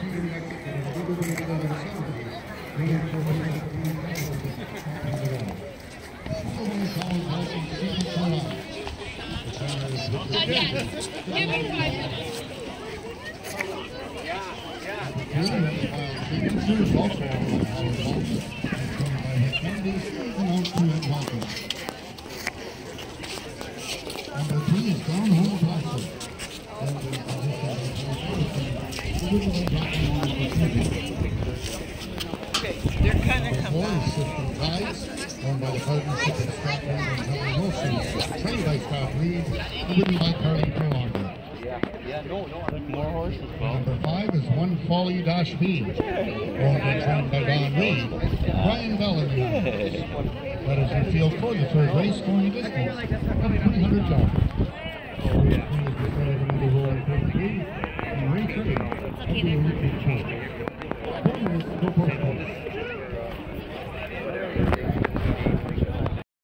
Okay, they're kind of combined. System ties, owned by the partnership of Scott Ward and Helen Wilson, trained by Scott Reed, and ridden by Carly Prolonger. More horses, Number 5 is One Folly Dash B, owned and trained by Don Reed, Brian Bellamy. That is your field for the third race, going a distance of 300 yards.